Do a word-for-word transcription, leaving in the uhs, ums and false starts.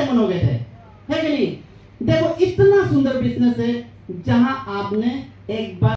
मनोगे थे, है कि नहीं? देखो इतना सुंदर बिजनेस है जहां आपने एक बार